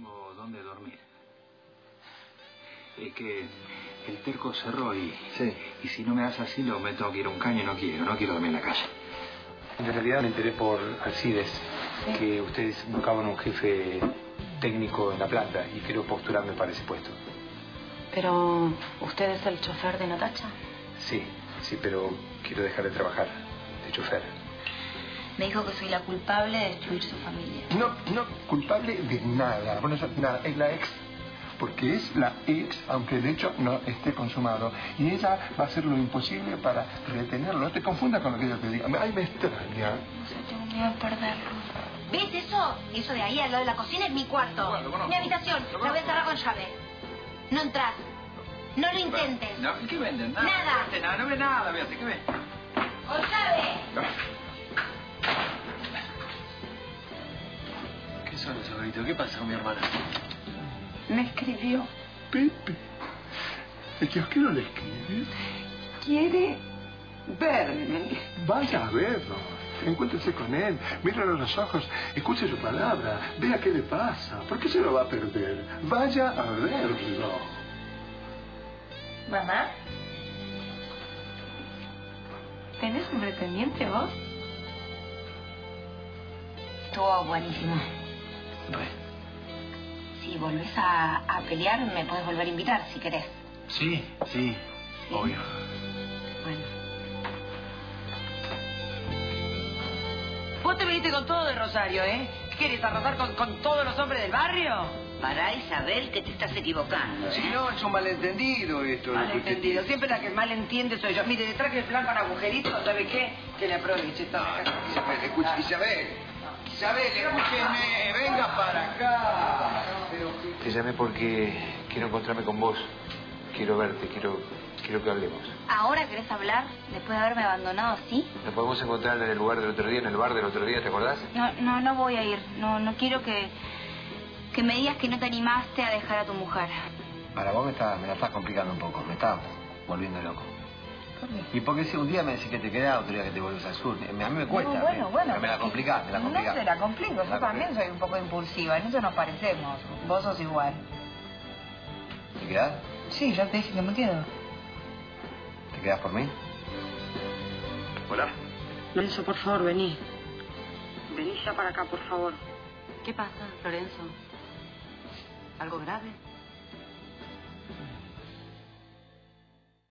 tengo dónde dormir. Es que el terco cerró y... Sí. Y si no me das asilo, me tengo que ir a un caño y no quiero dormir en la calle. En realidad me enteré por Alcides que ustedes buscaban un jefe técnico en la planta y quiero postularme para ese puesto. ¿Pero usted es el chofer de Natacha? Sí, pero quiero dejar de trabajar de chofer. Me dijo que soy la culpable de destruir su familia. No, culpable de nada. Bueno, nada, es la ex. Porque es la ex, aunque el hecho no esté consumado. Y ella va a hacer lo imposible para retenerlo. No te confundas con lo que ella te diga. Ay, me extraña. No sé, tengo miedo de perderlo. ¿Ves eso? Eso de ahí al lado de la cocina es mi cuarto. Mi habitación. La voy a cerrar con llave. No entras. No lo intentes. No, ¿qué venden? Nada. No ve nada, Beate, ¿qué ven? Con llave. ¿Qué son esos gritos? ¿Qué pasa con mi hermana? Me escribió. Pepe. ¿El kiosquero le escribe? Quiere verme. Vaya a verlo. Encuéntrese con él. Míralo a los ojos. Escuche su palabra. Vea qué le pasa. ¿Por qué se lo va a perder? Vaya a verlo. ¿Mamá? ¿Tenés un pretendiente vos? Estuvo buenísimo. Bueno. Si volvés a pelear, me puedes volver a invitar si querés. Sí, obvio. Bueno. Vos te viniste con todo de Rosario, ¿eh? ¿Qué querés, arrasar con todos los hombres del barrio? Pará, Isabel, que te estás equivocando, ¿eh? Si no, es un malentendido esto. Malentendido. Siempre la que malentiende soy yo. Mire, le traje el plan para agujeritos, ¿sabe qué? Que le aproveche. Isabel, escucha, Isabel, escúcheme, venga para acá. Te llamé porque quiero encontrarme con vos. Quiero verte, quiero que hablemos. ¿Ahora querés hablar? Después de haberme abandonado, ¿sí? Nos podemos encontrar en el lugar del otro día, en el bar del otro día, ¿te acordás? No voy a ir. No quiero que me digas que no te animaste a dejar a tu mujer. Para vos me la estás complicando un poco. Me estás volviendo loco. ¿Por qué? Y porque si un día me decís que te quedás, otro día que te vuelves al sur. A mí me cuesta. Bueno. Pero me la complicás, No se la complico. Yo también soy un poco impulsiva. En eso nos parecemos. Vos sos igual. ¿Te quedás? Sí, ya te dije que me quedo. ¿Te quedás por mí? Hola. Lorenzo, por favor, vení. Vení ya para acá, por favor. ¿Qué pasa, Lorenzo? ¿Algo grave?